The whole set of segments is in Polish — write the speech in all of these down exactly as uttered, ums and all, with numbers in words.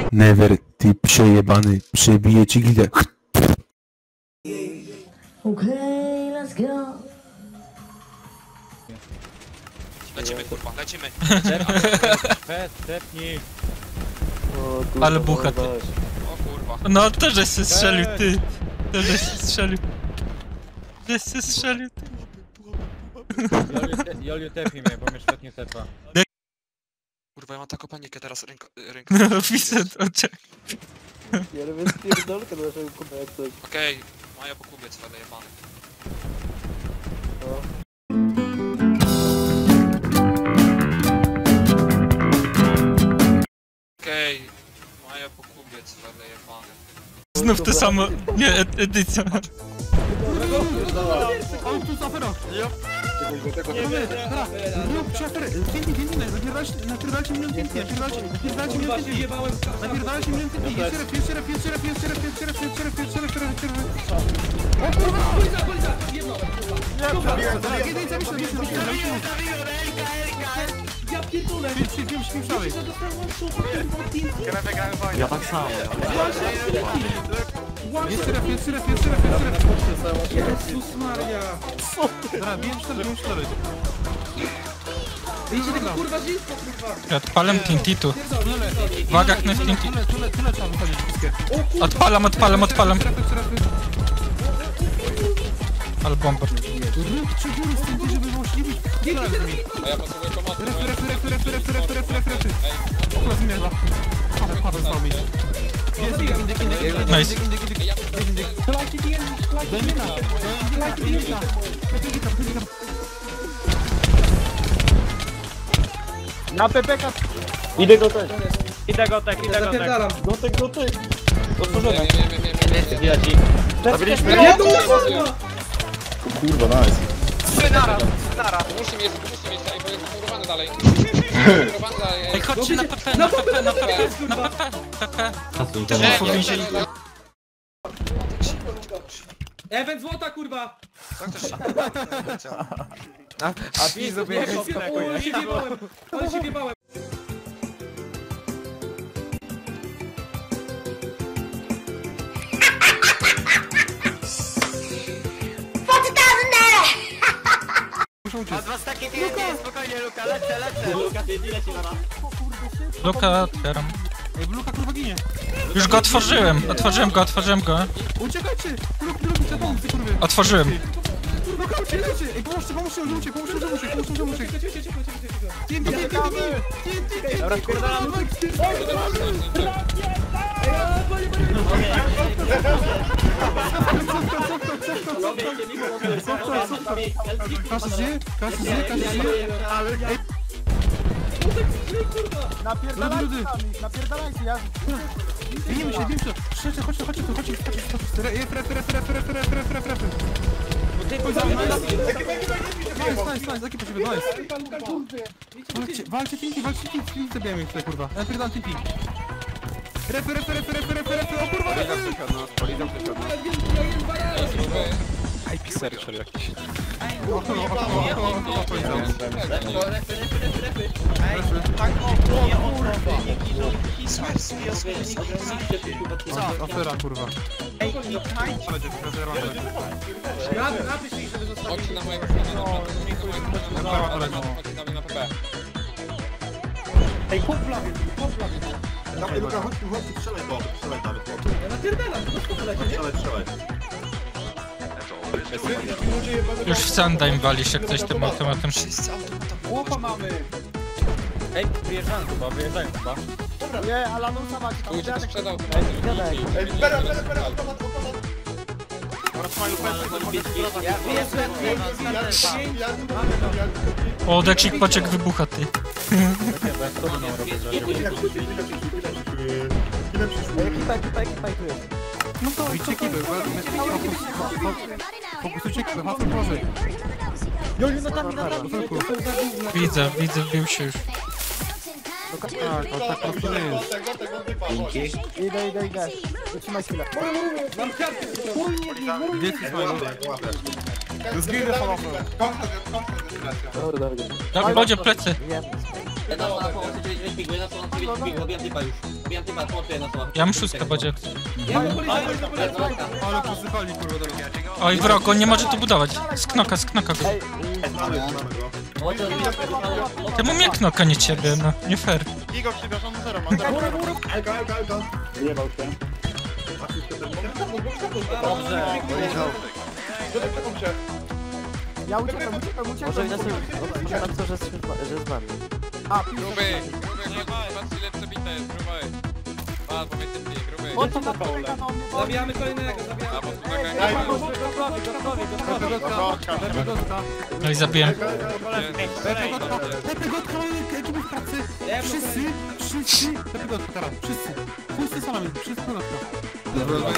Never, ty przejebany, przebiję ci glidę. Okej, let's go. Lecimy, kurwa, lecimy. Fed, tepnij. Ale bucha ty. O kurwa. No też żeś się strzelił, ty. Też żeś się strzelił. Żeś się strzelił, ty. Joliu, te, Joliu tepnij mnie, bo mnie świetnie tepa. Kurwa, ja mam taką panikę teraz ręko... ręko. No widzę, oczek. Ja robię spierdolkę do naszego kuba jak coś. Okej, Maja po kubie cwele jebany. Okej, Maja po kubie cwele jebany. Znów to samo, nie, ed edycja. O, tu jest afera! Róbcie aferę! Pięknie, pięknie, napierdalcie milion pięknie, napierdalcie, napierdalcie milion pięknie! Napierdalcie milion pięknie! Jeszcze raz, jeszcze raz, jeszcze raz, jeszcze raz, jeszcze raz, jeszcze raz, jeszcze raz, jeszcze raz, jeszcze raz! O kurwa! Policja, policja! Jedno! Jedynca, myślę, myślę, myślę, myślę! Ja pierdolę! Śpim, śpim, śpim, szalej! Ja tak samo. Jeszcze raz, jeszcze raz, jeszcze raz, jeszcze raz! Jezus Maria! Dobra, bijem cztery, bijem cztery! Idźcie tego kurwa zinko, kurwa! Odpalam Tintitu. Uwaga, knef Tintitu. Tyle, tyle, tyle trzeba wychodzić wszystkie. Odpalam, odpalam, odpalam. Ale bomber. Róbcie góry z tym, żeby możliwić. A ja potrzebuję pomocy. Refy, refy, refy, refy, refy, refy, refy, refy. Okla zmierza. Paweł, Paweł z nami. Jest indyk, indyk, indyk, indyk, Nice. indyk, indyk, indyk. Lajki D M, lajki D M. Lajki D M. Na P P K! Idę go też. Idę go tak, idę go tak. Gotek, gotek. Otworzone. Wiem, wiem, wiem, wiem, wiem, wiem. Zabiliśmy. Kurwa, nice. Nara, nara. Musi mieć, musi mieć, ej, bo jest murowany dalej. Murowany dalej, Ej, ej. chodźcie na P P, na P P, na P P, na P P, P P. Też Nie, nie nie, powiedzieli. nie. Event złota, kurwa! Tak też się... A Pizu mnie Ale się wjebałem, ale się wjebałem. Od was takie pieniądze, spokojnie Luka, lecę, lecę! Luka, ty leci na nas. Luka, otwieram. Ej, Luka kurwa ginie. Już go otworzyłem, otworzyłem go, otworzyłem go. Uciekajcie! Luka, Luka, trzeba pomóc, ty kurwy. Otworzyłem. Luka, uciekajcie! Ej, pomóżcie, pomóżcie, uciekajcie, pomóżcie, uciekajcie, pomóżcie, uciekajcie. T N T, T N T, T N T, Dobra, spierdalam. Każdy żyje, każdy żyje, każdy żyje. Ej, Napierdalajcie nami, napierdalajcie, ja... bijemy się, bijemy się. Chodźcie, chodźcie, chodźcie, chodźcie, chodźcie, chodźcie. Ref, ref, ref, ref, ref, ref, ref, ref, ref. Nice, nice, nice, ekipy siebie, nice. Walczcie, walczcie Tinti, walczcie Tinti, Tinti zabijamy ich tutaj, kurwa. Ja napierdam Tinti. Ref, ref, ref, ref, ref, ref, o kurwa, ref, ref. I P searcher jakiś. O, o, o, o, o, policjant. Co? Afera, kurwa. Chodź na mojego stronę, na pewno. Na mojego stronę, na P P. Ej, chłop plawie, chłop plawie. Dawaj, Luka, chodź tu, chodź tu, strzelaj go, strzelaj nawet. Ja napierdalam, to strzelaj, nie? Strzelaj, strzelaj. Już w sanda im wali się ktoś tym automatem. Łupa mamy! Ej, wyjeżdżają chyba, wyjeżdżają chyba. Nie, ale no zobacz, Tu cię sprzedał. Ej, pera, pera, pera, automat, automat. Ja wyjeżdżam, O, deksik paczek wybucha, ty. Ekipa, ekipa, ekipa i tu jest. No to idźcie ekipy, fokusujcie ekipy, hafę proszę. Joliu, no tam, na tam, Widzę, widzę, wbił się już. Tak, o tak po prostu nie jest. Idę, idę, idę. Wytrzymaj chwilę. Mam kartę! Wiecie z mojego. Zginę falafel. Dobra, dobra. Dobra, Bodzie plecy. Wiem. Jedna osoba pomocy, czyli dźwięk pigły, jedna osoba dźwięk pigły, zabijam typa już. Zabijam typa, pomocy jedna osoba. Ja mam szóstkę, Bodzie. Ale posypali kurwa do mnie. Oj, wrog, on nie może tu budować. Z knoka, z knoka go. Mamy, mamy go. Temu mnie knoka, nie ciebie, no. Nie fair. Igor, przepraszam, no zero, mam zero. Elka, Elka, Elka. Wyjebał się. Dobrze. Ja uciekam, uciekam, uciekam. Może na co, że że z nami. A, Gruby, gruby, patrz ile przebite jest, gruby. Patrz, powiedz ty, gruby. o co to Paulę? Zabijamy kolejnego, zabijamy. A, bo tu No i zabiłem. Lepigotka, ekipy w pracy. Wszyscy, wszyscy. Lepigotka teraz, wszyscy. Wszyscy salami, wszyscy lepigotka.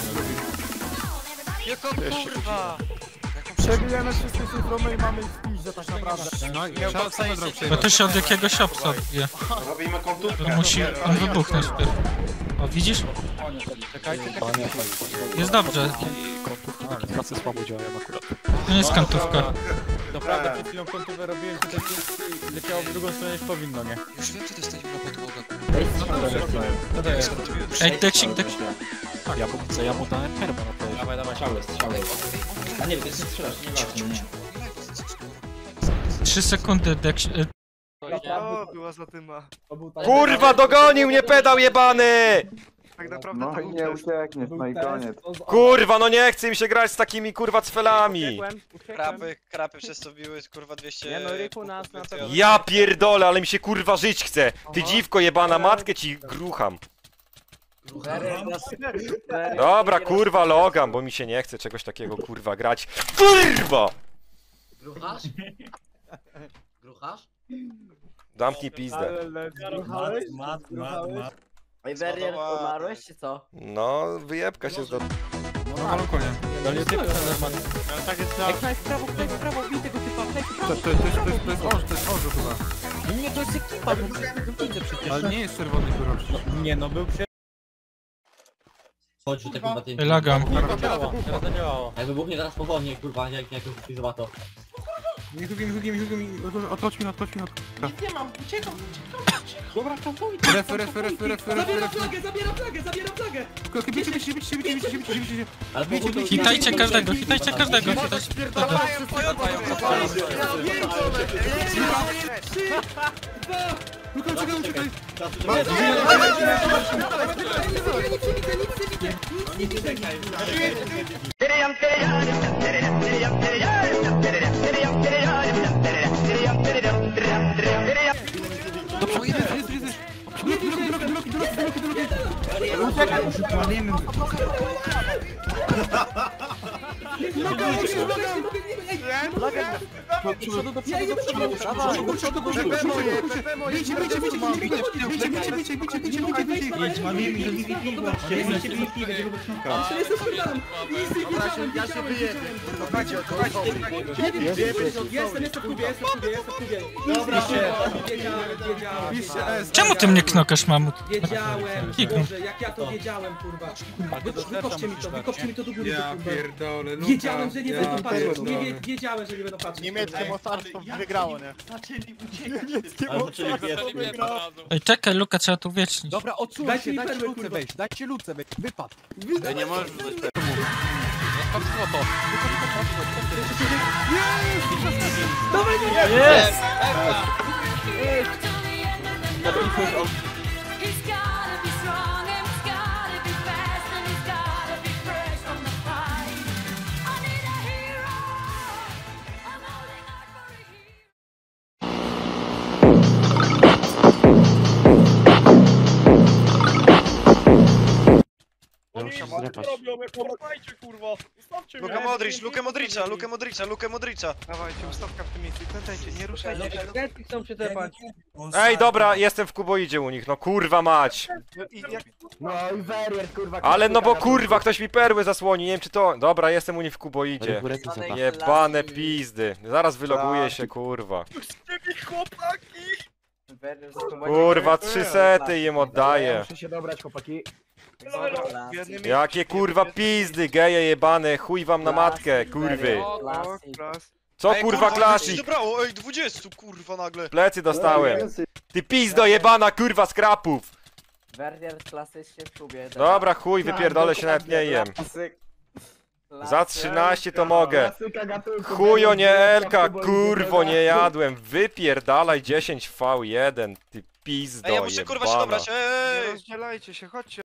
Przebijemy wszystkie syndromy i mamy ich w piździe tak naprawdę. No i trzeba same zrobić. Bo to się od jakiegoś obsa odbije. Robimy kontuzję. On musi, on wybuchnąć wpierw. O, widzisz? Jest dobrze. Pracy słabo działają akurat. To nie jest kantówka. Naprawdę przed chwilą kontówę robiłem, że to leciało w drugą stronę niż powinno, nie? Już wiem, co dostaniemy na podłogę. Ej, deksik, deksik. Ja mu, co ja mu dałem perma na tej. Dawaj, dawaj, strzały, strzały. A nie wiem, ty strzelasz, nie ważne, nie. Trzy sekundy, deksik. O, była zadyma. Kurwa, dogonił mnie pedał jebany! Tak naprawdę No i nie uciekniesz, no i koniec. Kurwa, no nie chce mi się grać z takimi kurwa cfelami. Krapy, krapy przez to biły, kurwa dwieście... Nie no, Ryku nas na to... Ja pierdolę, ale mi się kurwa żyć chce. Ty dziwko jebana, matkę ci grucham. Dobra, kurwa, logam, bo mi się nie chce czegoś takiego kurwa grać. Kurwa! Gruchasz? Gruchasz? Damknij pizdę. Gruchałeś? Gruchałeś? Ej, Werrier, umarłeś czy co? No, wyjebka się zda... No na balkonie. No nie ty, normalnie. Tak jest na... Ej, knajp w prawo, knajp w prawo, bij tego typa, knajp w To, prawo. to, to, jest- to, jest- to jest orze, to jest orze chyba. Nie, to jest ekipa, bo widzę przecież. Ale nie jest czerwony kurwa. Nie no, był przy... Chodź, że tak kurwa ty... Lagam. Teraz działało, teraz zadziałało. Jak wybuchnie teraz powolnie, kurwa, jak jak jak zobato. Nie hugi mi, hugi mi, hugi mi. Otocz mi, otocz mi, otocz. Nie mam, uciekam, uciekam. Dobra, kampuj. Ref, ref, ref, ref, ref, ref. flagę, zabieram flagę, zabieram flagę. Bicie, bicie, bicie, bicie, bicie, bicie, bicie. Ale Wiecie, powoli- wiecie, Hitajcie każdego, hitajcie każdego, hitajcie każdego. Luka, uciekaj, uciekaj. Dobrze, jest, jest, jest, jest. Drogi, drogi, drogi, drogi, drogi, drogi, drogi. Uciekaj. Droga, uciekaj, droga. Do przodu, do przodu, do przodu, do przodu, do przodu, do przodu, do przodu. Bicie, bicie, bicie, bicie, bicie, bicie, bicie, bicie, bicie, bicie, bicie. Jedź, mam mi, że mi piwo. Ja się wyjedę. Słuchajcie, słuchajcie. Jestem, jestem w kubie, jestem w kubie, jestem w kubie. Dobra, wiedziałem, wiedziałem. Czemu ty mnie knokasz, mamut? Wiedziałem, Kiknął. Boże, jak ja to wiedziałem, kurwa. Wy, wykopcie mi to, wykopcie mi to do góry, Ja kurwa. pierdolę, Luka. Wiedziałem, że nie Ja będą patrzeć, nie pierdolę. wie, wiedziałem, że nie będą patrzeć. Niemieckie mocarstwo wygrało, nie? Ej, czekaj, Luka, trzeba tu wiecznić. Dobra, odsuń Dajcie się, mi dajcie perły, luce kurwa. wejść, dajcie luce wejść, wypad. Nie możesz wydać permu. Jest! Luka Modric, Lukę Modrica, Lukę Modrica, Lukę Modrica. Dawajcie, ustawka w tym miejscu, pamiętajcie, nie ruszajcie się. Kredki chcą przytepać. Ej, dobra, jestem w kuboidzie u nich, no kurwa mać. I jak... No i Werrier, kurwa. Ale no bo kurwa, ktoś mi perły zasłoni, nie wiem czy to... Dobra, jestem u nich w kuboidzie. Jebane pizdy. Zaraz wyloguję się, kurwa. Kurwa, trzy sety im oddaję. Muszę się dobrać, chłopaki. Jakie kurwa pizdy, geje jebane, chuj wam na matkę, kurwy. Co Ej, kurwa Się klasik? dobrało, ej, dwudziestu, kurwa nagle. Plecy dostałem. Ty pizdo jebana, kurwa, z krapów! Wernier klasycznie w klubie. Dobra, chuj, wypierdolę się, nawet nie jem. Za trzynaście to mogę. Chujo, nie Elka, kurwo, nie jadłem. Wypierdalaj dziesięć V jeden, ty pizdo Ej, ja muszę kurwa się jebana. dobrać, ej! Nie rozdzielajcie się, chodźcie.